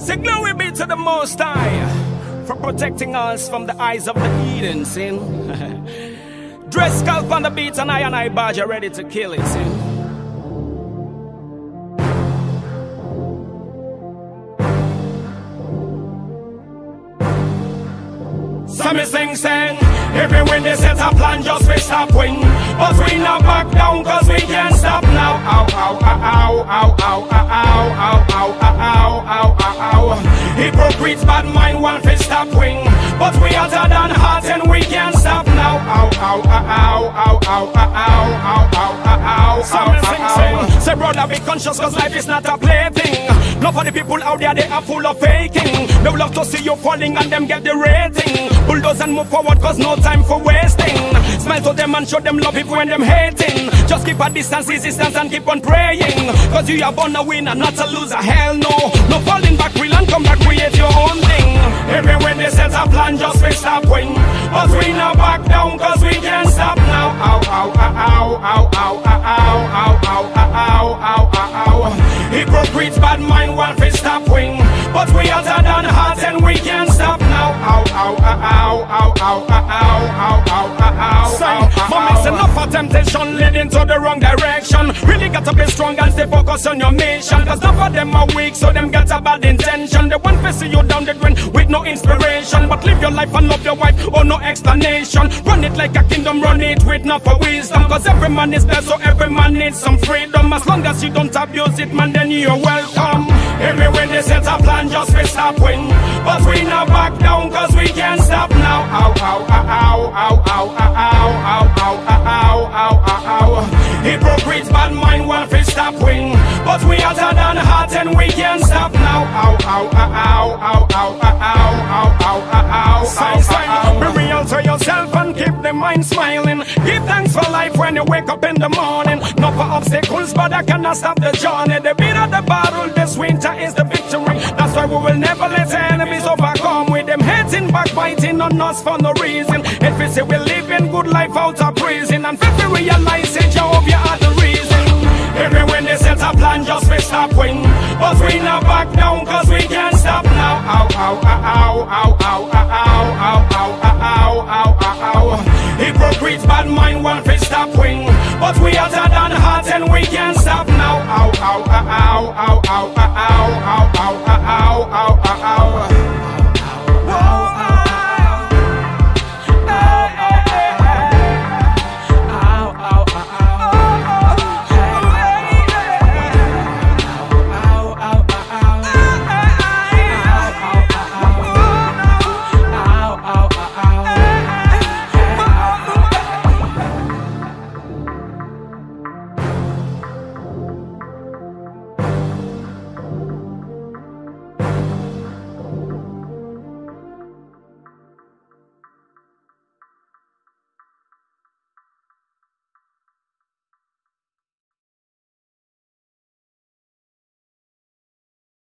Say glory be to the Most High for protecting us from the eyes of the heathen, sin. Dress scalp on the beat and I badger ready to kill it, sin. So me sing, even when they set a plan just we stop win. But we not back down cause we can't stop now. Ow, ow, ow, ow, ow, ow, ow, ow, ow, ow, ow, ow. Hypocrites bad mind want to stop win. But we hotter than hot and we can't stop now. Ow, ow, ow, ow, ow, ow, ow, ow, ow, ow. So me sing, say brother be conscious cause life is not a plaything. Not for the people out there, they are full of faking. They will love to see you falling and them get the rating. Bulldoze and move forward cause no time for wasting. Smile to them and show them love even when them hating. Just keep a distance, resistance and keep on praying. Cause you are born a winner, not a loser, hell no. No falling back, real and come back, create your own thing. Even when they set a plan, just we stop win. But we not back down cause we can't stop now. Ow, ow, ow, ow, ow, ow, ow, ow, ow, ow, ow, ow. Hypocrites bad mind want to stop win. But we hotter than hot and we can't stop now. Ow, ow, ow, ow, ow, ow, ow, ow, ow, ow. For makes enough of temptation leading to the wrong direction. Really got to be strong and stay focused on your mission. Cause none of them are weak, so them got a bad intention. They want to see you down the drain with no inspiration. But live your life and love your wife, or no explanation. Run it like a kingdom, run it with enough for wisdom. Cause every man is blessed, so every man needs some freedom. As long as you don't abuse it, man, then you're welcome. Every when they set a plan, just we stop win. But we not back down cause we can't stop now. Ow, ow, ow, ow, ow, ow, ow, ow, ow, ow, ow, ow. Hypocrites bad mind want to stop win. But we hotter than hot and we can't stop now. Ow, ow, ow, ow, ow, ow, ow, ow, ow, ow. Be real to yourself and keep the mind smiling. Give thanks for life when you wake up in the morning. Not for obstacles, but I cannot stop the journey. The beat of the battle this winter is the victory. That's why we will never let enemies overcome. With them hating, backbiting on us for no reason. If we say we live in good life out of prison, and if we realize it, Jehovah, you are the reason. Even when they set a plan, just we stop win. But we not back down cause we can't stop now. Ow, ow, ow, ow, ow, ow, ow, ow, ow, ow, ow, ow. Hypocrites bad mind want to stop win. But we hotter than hot and we can't stop now. Ow, ow, ow, ow, ow, ow, ow.